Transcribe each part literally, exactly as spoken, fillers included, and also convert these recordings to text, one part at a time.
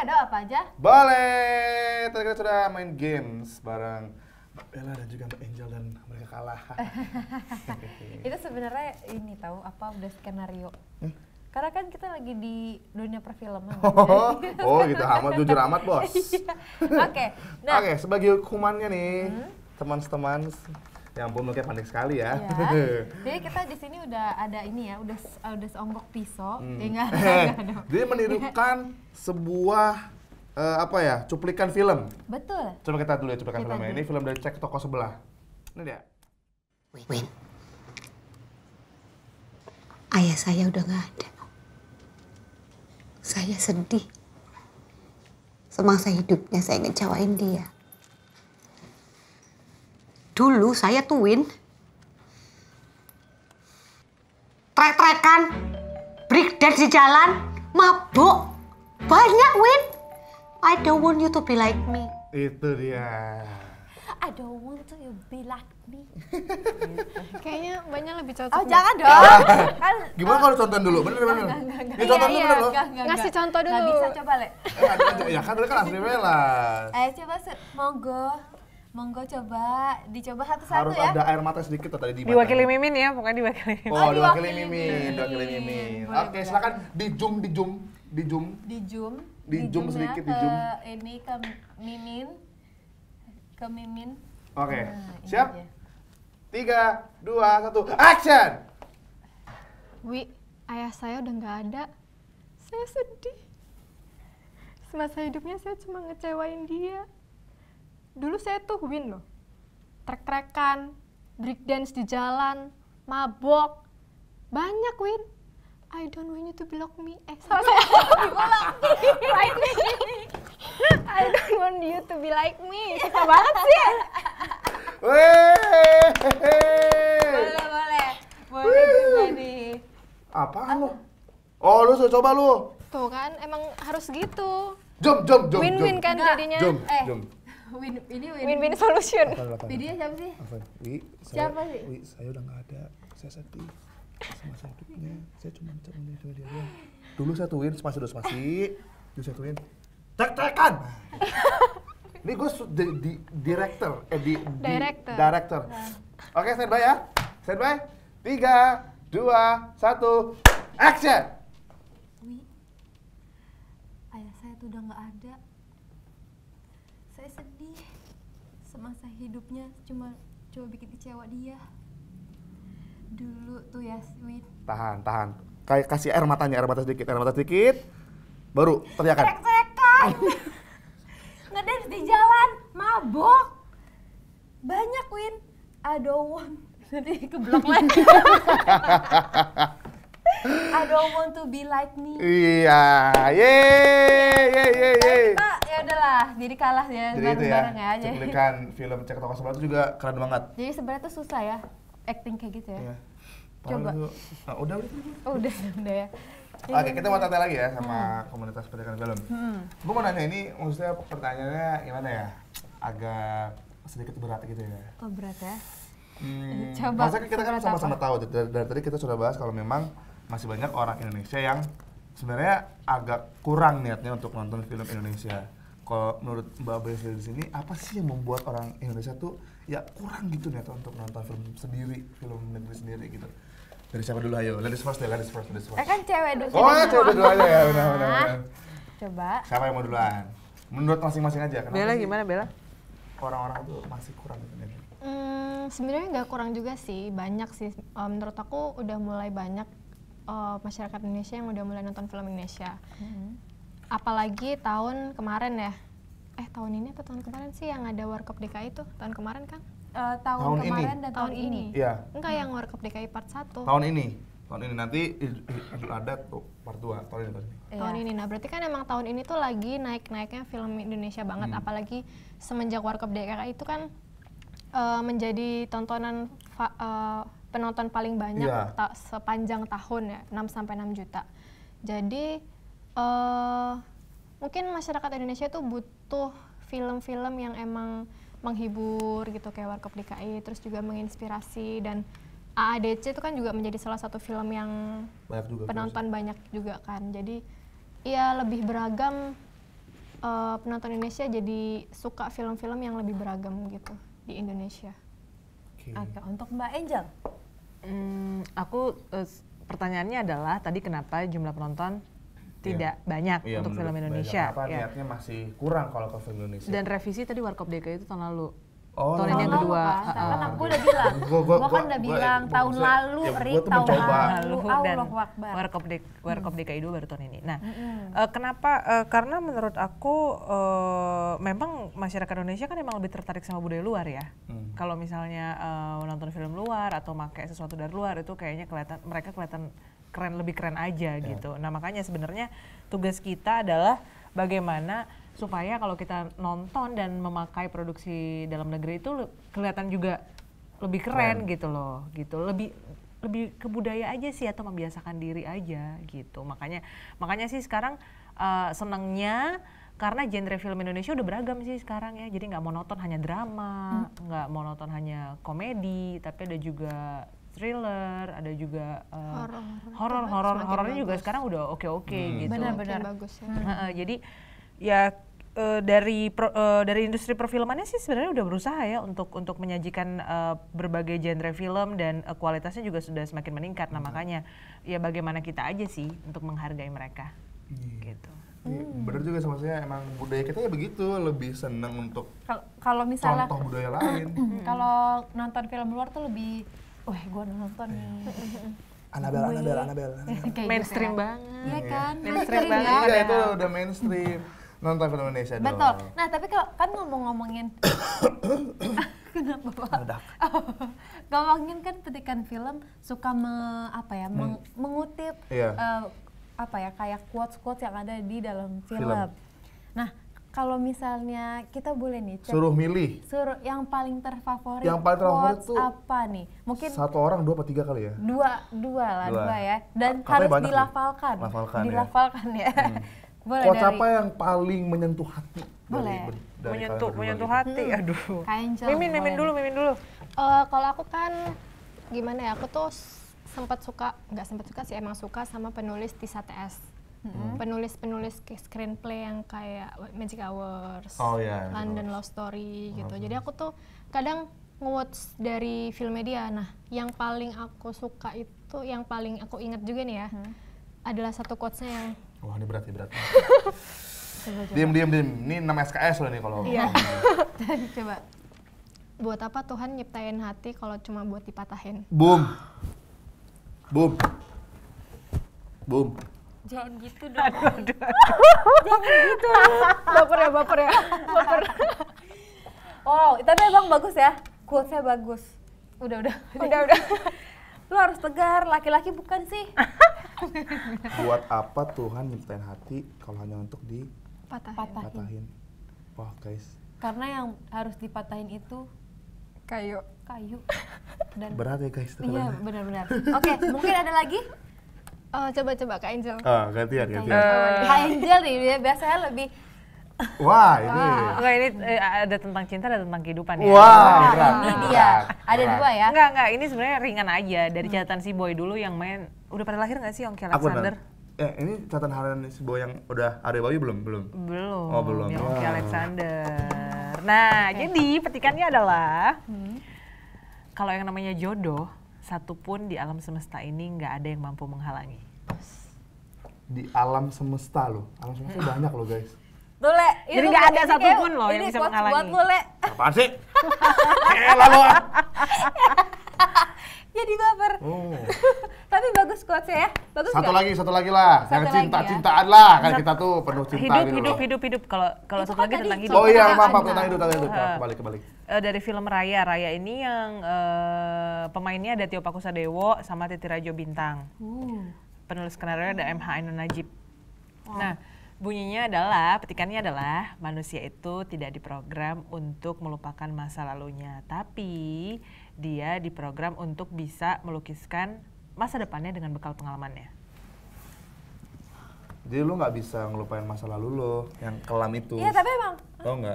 gado apa aja? Boleh. Tadi kita sudah main games bareng Mbak Bella dan juga Mbak Angel dan mereka kalah. Itu sebenarnya ini tahu apa udah skenario. Hmm? Karena kan kita lagi di dunia perfilman. Oh, oh gitu amat, jujur amat bos. Oke, okay, nah. Oke, okay, sebagai hukumannya nih, teman-teman, hmm? ya ampun kayak pandai sekali ya. Ya. Jadi kita di sini udah ada ini ya, udah udah seonggok pisau. Hmm. Ya, enggak, enggak, Jadi menirukan sebuah uh, apa ya, cuplikan film. Betul. Coba kita dulu ya cuplikan kita filmnya. Dulu. Ini film dari cek toko sebelah. Ini dia. Win. Ayah saya udah nggak ada. Saya sedih. Semasa hidupnya saya ngecewain dia. Dulu saya tuh Win, trek-trekan, breakdance di jalan, mabuk, banyak Win. I don't want you to be like me. Itu dia. I don't want to be like me. Kayaknya banyak lebih cocok. Oh jangan dong. Kan, gimana kalau contohin dulu? Bener bener. Ya contohin dulu bener loh. Ngasih contoh dulu. Gak bisa coba Le. Ya kan tadi kan asli Bella. Eh coba monggo. Monggo coba, dicoba satu-satu Harus ya. Harus ada air mata sedikit tuh tadi di mata. Diwakili Mimin ya, pokoknya diwakili Mimin. Oh, oh diwakili Mimin, diwakili Mimin. Oke, silakan di zoom, di zoom, di zoom. Di zoom. Di zoom sedikit, di zoom. Ini ke Mimin. Ke Mimin. Oke, siap? Tiga, dua, satu, action! Wi, ayah saya udah nggak ada. Saya sedih. Semasa hidupnya saya cuma ngecewain dia. Dulu saya tuh Win loh, trek-trekan, breakdance di jalan, mabok, banyak Win. I don't want you to be like me. Eh, salah saya. Like me. I don't want you to be like me. Susah banget sih. Weh. Boleh, boleh. Boleh juga nih. Apaan lo? Oh, lu sudah coba lu. Tuh kan, emang harus gitu. Jom, jom, jom. Win-win kan jadinya. Jom, eh. jom. Win, ini win. Win-win solution. Videonya siapa sih? Wi, siapa sih? Wi, saya udah nggak ada. Saya sedih. Semasa hidupnya, saya cuma cuma dia dia dia. Dulu saya tuin spasi dua spasi, dulu saya tuin. Tek-tekan. Ini gue di, di director, eh di director. Di, director. Oke, stand by ya. Stand by. Tiga, dua, satu, action. Wi, ayah saya tuh udah nggak ada. Saya sedih. Semasa hidupnya cuma coba bikin kecewa dia. Dulu tuh ya, Win. Tahan, tahan. Kayak kasih air matanya, air mata sedikit, air mata sedikit. Baru teriakan. Trek-trekan. Ngedance di jalan, mabok. Banyak Win. I don't want. Nanti keblok lagi. I don't want to be like me. Iya, yeay, yeay, yeay, yeay. Kita ya udahlah, jadi kalah ya bareng-bareng ya. Jadi cuplikan film Cek Toko Sebelah itu juga keren banget. Jadi sebenarnya tuh susah ya, acting kayak gitu ya. Iya. Coba. Nah, udah, udah. Oh, udah, udah ya. Oke, kita mau tanya lagi ya sama hmm. komunitas Petikan Film. Hmm. Gue mau nanya ini, maksudnya pertanyaannya gimana ya? Agak sedikit berat gitu ya. Oh, berat ya? Hmm. Coba. Maksudnya kita kan sama-sama tahu, dari, dari tadi kita sudah bahas kalau memang masih banyak orang Indonesia yang sebenarnya agak kurang niatnya untuk nonton film Indonesia. Kalau menurut Mbak Bella di sini, apa sih yang membuat orang Indonesia tuh ya kurang gitu niat untuk nonton film sendiri, film negeri sendiri gitu? Dari siapa dulu ayo? Ladies first deh, ladies first, ladies first. Eh kan cewek dulu. Oh ya cewek dulu aja ya, benar benar. Coba. Siapa yang mau duluan? Menurut masing-masing aja. Kenapa Bella sih gimana Bella? orang-orang tuh masih kurang gitu nih? Hmm, sebenarnya nggak kurang juga sih, banyak sih. Um, menurut aku udah mulai banyak uh, masyarakat Indonesia yang udah mulai nonton film Indonesia. Mm-hmm. Apalagi tahun kemarin ya. Eh tahun ini atau tahun kemarin sih yang ada World Cup D K I itu? Tahun kemarin kan? Uh, tahun, tahun kemarin ini. Dan tahun, tahun ini. Iya. Enggak, yang World Cup D K I part satu. Tahun ini. Tahun ini nanti Idul Adha tuh part dua. Tahun ini tahun ini. Iya. Tahun ini. Nah, berarti kan emang tahun ini tuh lagi naik-naiknya film Indonesia banget, hmm. apalagi semenjak World Cup D K I itu kan uh, menjadi tontonan fa- uh, penonton paling banyak yeah. ta- sepanjang tahun ya, enam sampai enam juta. Jadi uh, mungkin masyarakat Indonesia tuh butuh film-film yang emang menghibur gitu kayak World Cup D K I, terus juga menginspirasi, dan A A D C itu kan juga menjadi salah satu film yang banyak juga, penonton banyak juga kan. Jadi ya lebih beragam uh, penonton Indonesia jadi suka film-film yang lebih beragam gitu di Indonesia. Oke. Oke, untuk Mbak Angel? Hmm, aku uh, pertanyaannya adalah tadi kenapa jumlah penonton tidak banyak Iya, untuk menurut film Mbak Indonesia? Angel, Apa Ya. niatnya masih kurang kalau ke film Indonesia? Dan revisi tadi Warkop D K I itu tahun lalu. Oh, tahun yang Tahun kedua. lalu, kan? Kan uh, aku udah bilang, Gua- gua- gua kan gua- udah gua- bilang gua- tahun gua- lalu, ya, gua Rik, tuh tahun mencoba. lalu, dan Allahu Akbar. Warkop D Warkop D K I dua baru tahun ini. Nah, eh, kenapa? Eh, karena menurut aku eh, memang masyarakat Indonesia kan emang lebih tertarik sama budaya luar ya. Hmm. Kalau misalnya eh, menonton film luar atau pakai sesuatu dari luar itu kayaknya kelihatan mereka kelihatan keren, lebih keren aja gitu. Nah makanya sebenarnya tugas kita adalah bagaimana supaya kalau kita nonton dan memakai produksi dalam negeri itu le- kelihatan juga lebih keren, Keren. gitu loh, gitu. Lebih lebih ke budaya aja sih atau membiasakan diri aja gitu. Makanya makanya sih sekarang uh, senangnya karena genre film Indonesia udah beragam sih sekarang ya. Jadi nggak monoton hanya drama, nggak hmm. monoton hanya komedi, tapi ada juga thriller, ada juga uh, Horor. horor, horor, Semakin horornya juga bagus. sekarang udah oke-oke Hmm. gitu. Benar-benar. Makin bagus ya. Heeh, jadi ya eh, dari pro, eh, dari industri perfilmannya sih sebenarnya udah berusaha ya untuk untuk menyajikan eh, berbagai genre film dan eh, kualitasnya juga sudah semakin meningkat. Nah makanya ya bagaimana kita aja sih untuk menghargai mereka, gitu. Iya, bener juga sama saya, emang budaya kita ya begitu, lebih seneng untuk Kal- Kalau misalnya, contoh budaya lain. kalau nonton film luar tuh lebih, wah gue nonton nih. Anabel, Anabel, Anabel. Kayak Mainstream gitu ya. banget. Iya kan? Mainstream Mainstream banget. ya. Iya, itu udah mainstream. Nonton film Indonesia dong. Betul. Nah tapi kalau kan ngomong-ngomongin, kenapa Pak? Meledak. Ngomongin kan Petikan Film suka me, apa ya, meng- mengutip Iya. eh, apa ya kayak quotes-quotes yang ada di dalam film. Film. Nah kalau misalnya kita boleh nih cek, Suruh milih suruh yang paling terfavorit, Yang paling terfavorit quotes tuh apa nih? Mungkin satu orang dua atau tiga kali ya? dua dua lah Dua. dua, ya, dan Katanya harus banyak sih. dilafalkan, Lafalkan ya. dilafalkan ya. Boleh Quotes dari apa yang paling menyentuh hati? Boleh. Dari, dari Menyentuh kalian berdua menyentuh gitu? hati, aduh. Kak Angel, Mimin, mimin boleh dulu, nih. mimin dulu. Eh, kalau aku kan gimana ya, aku tuh s- sempat suka, nggak sempat suka sih, emang suka sama penulis Tisa T S. Penulis-penulis ke- screenplay yang kayak Magic Hours, Oh iya, Magic London Hours. Love Story gitu. Hours. Jadi aku tuh kadang quotes dari film media. Nah, yang paling aku suka itu, yang paling aku ingat juga nih ya, adalah satu quotesnya yang Wah ini berat, ini berat. Diem, diem, diem. Ini enam S K S loh nih kalau. Iya. Coba. buat apa Tuhan nyiptain hati kalau cuma buat dipatahin. Boom. Boom. Boom. Jangan gitu dong. Baper ya, baper ya. Baper. Oh, tapi emang bagus ya. Quotes-nya bagus. Udah, udah. Udah, udah. Lu harus tegar, laki-laki bukan sih? Buat apa Tuhan nyiptain hati kalau hanya untuk Patahin. Patahin. dipatahin? Wah guys, Karena yang harus dipatahin itu Kayu. kayu. Dan berat ya guys. iya, benar-benar. Oke, mungkin ada lagi? Oh, coba-coba Kak Angel. Ah, gantian, gantian. Kak Angel nih, dia biasanya lebih Wah, ini. Enggak, ini eh, ada tentang cinta, ada tentang kehidupan ya. Wah, berat. ini dia. Ada Berat. dua ya. Enggak, enggak, ini sebenarnya ringan aja dari catatan si Boy dulu yang main. Udah pada lahir nggak sih Ongki Aku Alexander? benar. Eh, ini catatan harian si Boy yang udah ada bayi belum? Belum. Belum. Oh, belum. Yang Ongki Wah. Alexander. Nah, jadi petikannya adalah kalau yang namanya jodoh, satu pun di alam semesta ini nggak ada yang mampu menghalangi. Di alam semesta loh. Alam semesta banyak loh guys. Tuh, Le. Jadi Ini nggak tuh- ada ini satupun kayak- loh yang ini bisa quotes menghalangi. buat lu, Le. Apaan sih? Eh, lalu. Jadi baper. Oh. Tapi bagus quotes-nya ya. Bagus Satu nggak? lagi, satu lagi lah. Satu Yang lagi cinta-cintaan lah. Kan kita tuh penuh cinta Hidup, gitu hidup, loh. hidup, hidup. Kalau kalau Itu satu kan lagi tadi tentang hidup. Oh iya, Cinta maaf, maaf, Anda. tentang hidup, tentang hidup. Uh, Kebalik, kebalik. Eh, dari film Raya. Raya ini yang eh, pemainnya ada Tio Pakusadewo sama Titi Rajo Bintang. Uh. Penulis skenario ada M H Ainun Najib. Nah, bunyinya adalah, petikannya adalah manusia itu tidak diprogram untuk melupakan masa lalunya, tapi dia diprogram untuk bisa melukiskan masa depannya dengan bekal pengalamannya. Jadi lu nggak bisa ngelupain masa lalu lo yang kelam itu. Iya, tapi emang Tau nggak?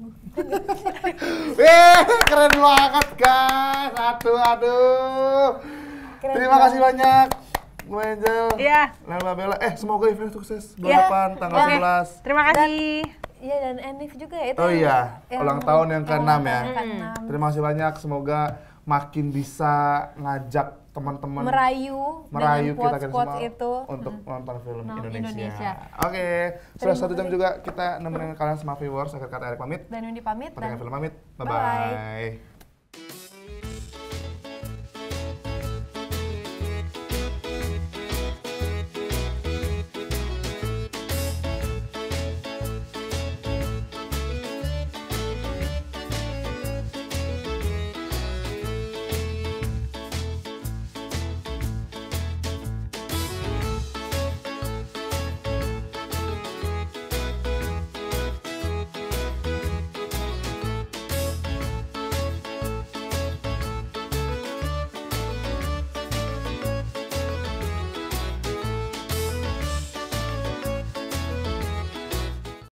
Eh, keren banget guys. Aduh, aduh. Keren Terima kasih banyak. Gue Angel. Iya. Lella Bella. Eh, semoga event sukses. Bulan Iya. depan, tanggal Oke. sebelas. Terima kasih. Iya, dan Enif juga ya itu. Oh yang- iya, yang- ulang tahun yang yang keenam ulang ya. tahun yang keenam. Terima kasih banyak, semoga makin bisa ngajak teman-teman Merayu, merayu dengan kita kan quotes-quotes semua itu. untuk nonton film Nonton Indonesia. Indonesia. Oke, sudah satu jam juga kita nemenin kalian semua viewers. Akhir kata Erik pamit, Dan Windy pamit Petikan dan Film pamit. Bye-bye. Bye-bye.